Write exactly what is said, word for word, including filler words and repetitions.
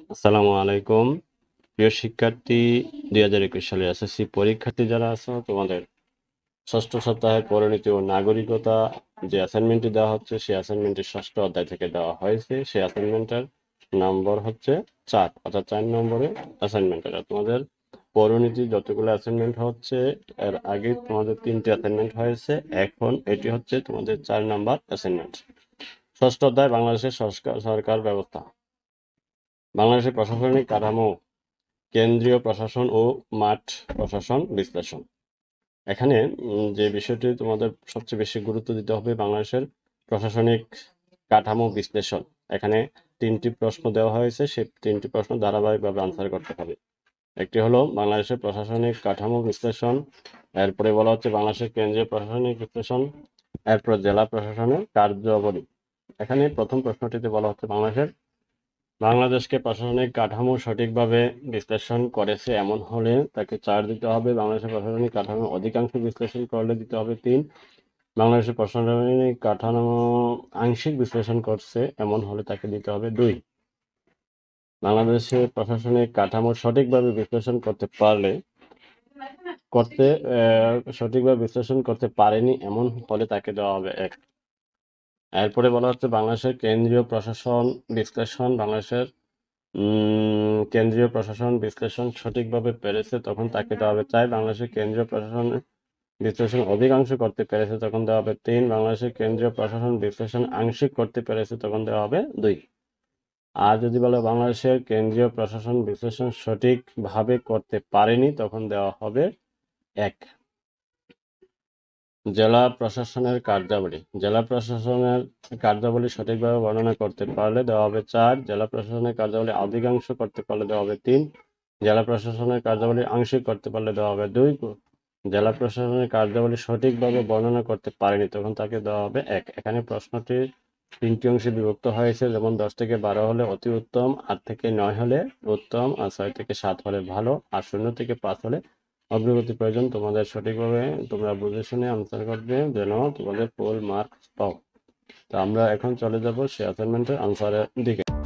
আসসালামু আলাইকুম প্রিয় শিক্ষার্থী, দুই হাজার একুশ সালের এসএসসি পরীক্ষার্থী যারা আছো, তোমাদের ষষ্ঠ সপ্তাহের পরিণতি ও নাগরিকতা যে অ্যাসাইনমেন্টটি দেওয়া হচ্ছে, সেই অ্যাসাইনমেন্টটি ষষ্ঠ অধ্যায় থেকে দেওয়া হয়েছে। সেই অ্যাসাইনমেন্টের নম্বর হচ্ছে চার, অর্থাৎ চার নম্বরে অ্যাসাইনমেন্ট। এটা তোমাদের পরিণতি যতগুলো অ্যাসাইনমেন্ট হচ্ছে, এর আগে তোমাদের তিনটি অ্যাসাইনমেন্ট হয়েছে, এখন এটি হচ্ছে তোমাদের চার নম্বর অ্যাসাইনমেন্ট। ষষ্ঠ অধ্যায় বাংলাদেশের সরকার সরকার ব্যবস্থা। বাংলাদেশের প্রশাসনিক কাঠামো, কেন্দ্রীয় প্রশাসন ও মাঠ প্রশাসন বিশ্লেষণ। এখানে যে বিষয়টি তোমাদের সবচেয়ে বেশি গুরুত্ব দিতে হবে, বাংলাদেশের প্রশাসনিক কাঠামো বিশ্লেষণ। এখানে তিনটি প্রশ্ন দেওয়া হয়েছে, সেই তিনটি প্রশ্ন ধারাবাহিকভাবে আনসার করতে হবে। একটি হলো বাংলাদেশের প্রশাসনিক কাঠামো বিশ্লেষণ, এরপরে বলা হচ্ছে বাংলাদেশের কেন্দ্রীয় প্রশাসনিক বিশ্লেষণ, এরপর জেলা প্রশাসনের কার্যাবলী। এখানে প্রথম প্রশ্নটিতে বলা হচ্ছে বাংলাদেশের বাংলাদেশকে প্রশাসনিক কাঠামো সঠিকভাবে বিশ্লেষণ করেছে এমন হলে তাকে চার দিতে হবে। বাংলাদেশের প্রশাসনিক কাঠামো অধিকাংশ বিশ্লেষণ করলে দিতে হবে তিন। বাংলাদেশের প্রশাসনিক কাঠামো আংশিক বিশ্লেষণ করছে এমন হলে তাকে দিতে হবে দুই। বাংলাদেশের প্রশাসনিক কাঠামো সঠিকভাবে বিশ্লেষণ করতে পারলে করতে সঠিকভাবে বিশ্লেষণ করতে পারেনি এমন হলে তাকে দেওয়া হবে এক। এরপরে বলা হচ্ছে বাংলাদেশের কেন্দ্রীয় প্রশাসন বিশ্লেষণ। বাংলাদেশের কেন্দ্রীয় প্রশাসন বিশ্লেষণ সঠিকভাবে পেরেছে তখন তাকে দেওয়া হবে চার। বাংলাদেশের কেন্দ্রীয় প্রশাসন বিশ্লেষণ অধিকাংশ করতে পেরেছে তখন দেওয়া হবে তিন। বাংলাদেশের কেন্দ্রীয় প্রশাসন বিশ্লেষণ আংশিক করতে পেরেছে তখন দেওয়া হবে দুই। আর যদি বলে বাংলাদেশের কেন্দ্রীয় প্রশাসন বিশ্লেষণ সঠিকভাবে করতে পারেনি তখন দেওয়া হবে এক। জেলা প্রশাসনের কার্যাবলী। জেলা প্রশাসনের কার্যাবলী সঠিকভাবে বর্ণনা করতে পারলে দেওয়া হবে চার। জেলা প্রশাসনের কার্যাবলী অধিকাংশ করতে পারলে দেওয়া হবে তিন। জেলা প্রশাসনের কার্যাবলী আংশিক করতে পারলে দেওয়া হবে দুই। জেলা প্রশাসনের কার্যাবলী সঠিকভাবে বর্ণনা করতে পারেনি তখন তাকে দেওয়া হবে এক। এখানে প্রশ্নটি তিনটি অংশে বিভক্ত হয়েছে, যেমন দশ থেকে বারো হলে অতি উত্তম, আট থেকে নয় হলে উত্তম, আর ছয় থেকে সাত হলে ভালো, আর শূন্য থেকে পাঁচ হলে অগ্রগতি প্রয়োজন। তোমাদের সঠিকভাবে তোমরা বুঝে শুনে আনসার করবে যেন তোমাদের ফুল মার্কস পাও। তো আমরা এখন চলে যাব সেই অ্যাসাইনমেন্টের আনসারের দিকে।